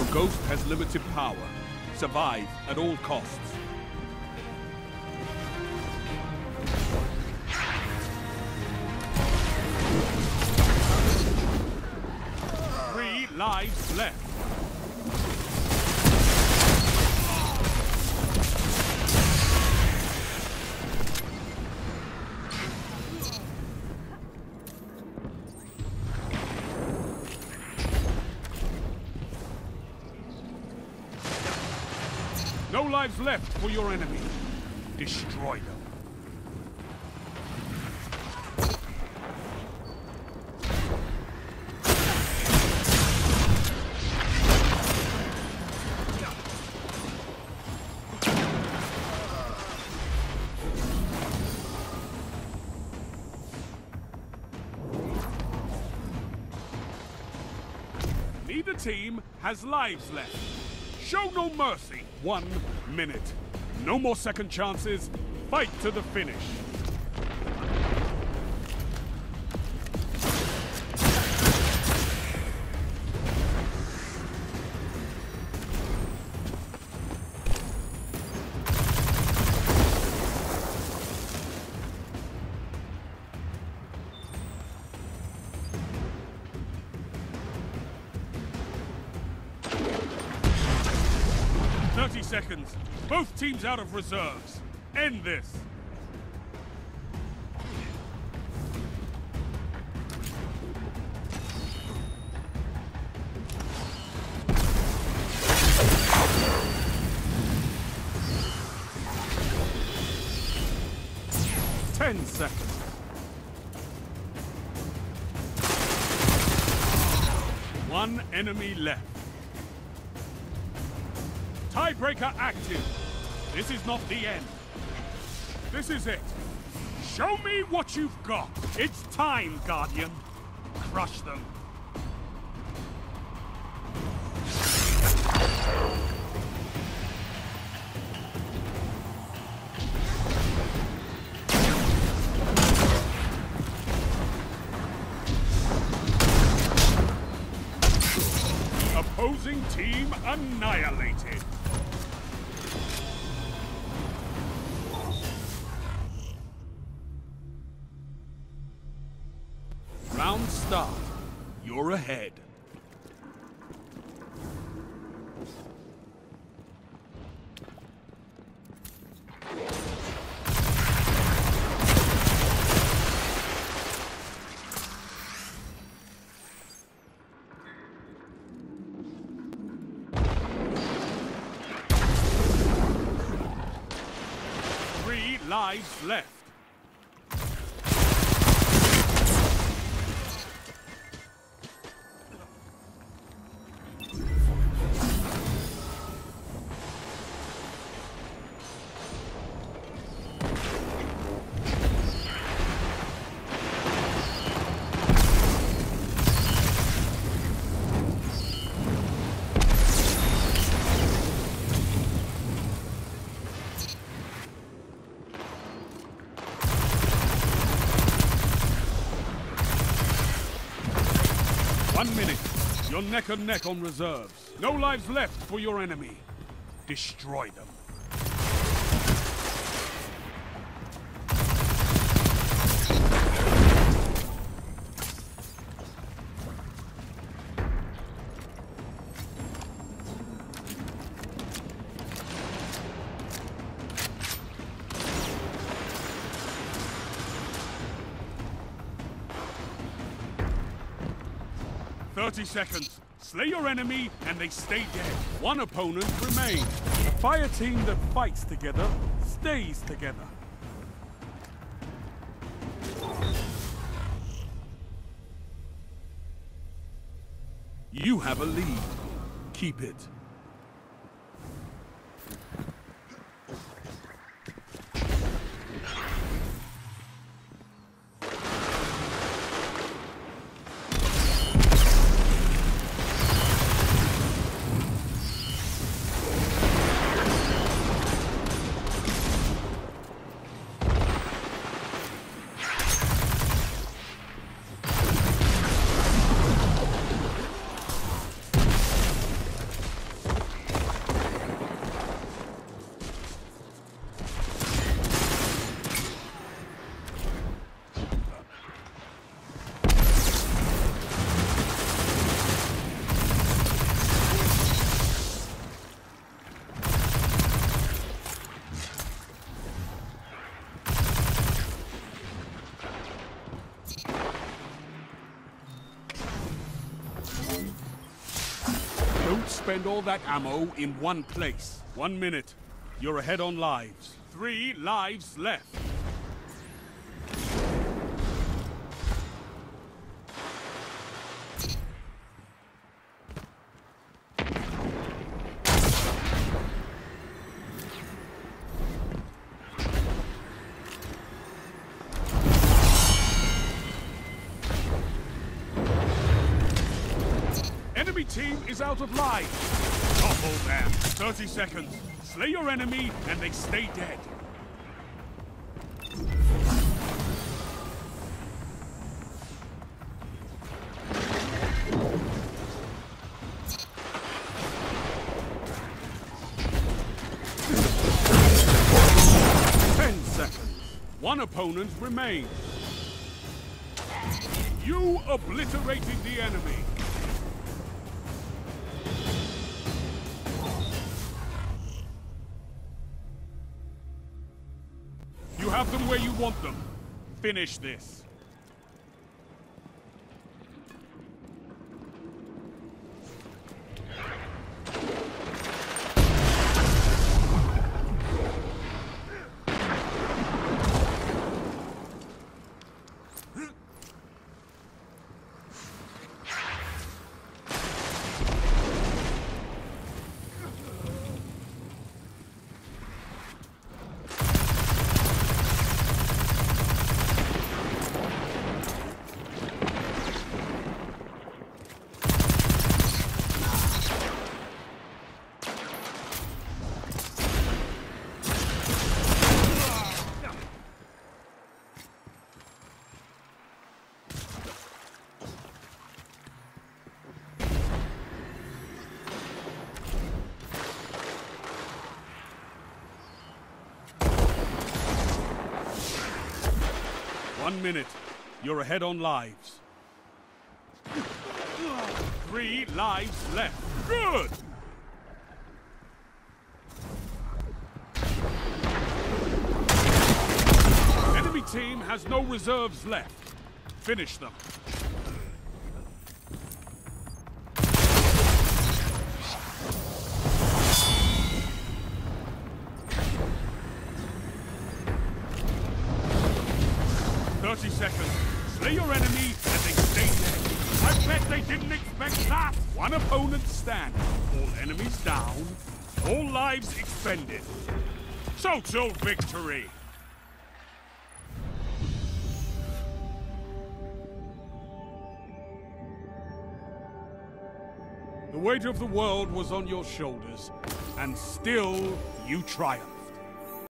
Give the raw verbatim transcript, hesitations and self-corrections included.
Ghost has limited power. Survive at all costs. Three lives left. No lives left for your enemy. Destroy them. Neither team has lives left. Show no mercy. One minute. No more second chances. Fight to the finish. thirty seconds. Both teams out of reserves. End this. Ten seconds. One enemy left. Tiebreaker active. This is not the end. This is it. Show me what you've got. It's time, Guardian. Crush them. Opposing team annihilated. Round start. You're ahead. Three lives left. One minute. You're neck and neck on reserves. No lives left for your enemy. Destroy them. thirty seconds. Slay your enemy and they stay dead. One opponent remains. A fire team that fights together stays together. You have a lead. Keep it. expend all that ammo in one place. One minute. You're ahead on lives. Three lives left. Enemy team is out of lives. Topple them. thirty seconds. Slay your enemy and they stay dead. Ten seconds. One opponent remains. You obliterated the enemy. You have them where you want them. Finish this. One minute. You're ahead on lives. Three lives left. Good! Enemy team has no reserves left. Finish them. thirty seconds. Slay your enemy and they stay dead. I bet they didn't expect that. One opponent standing. All enemies down. All lives expended. Total victory. The weight of the world was on your shoulders, and still you triumphed.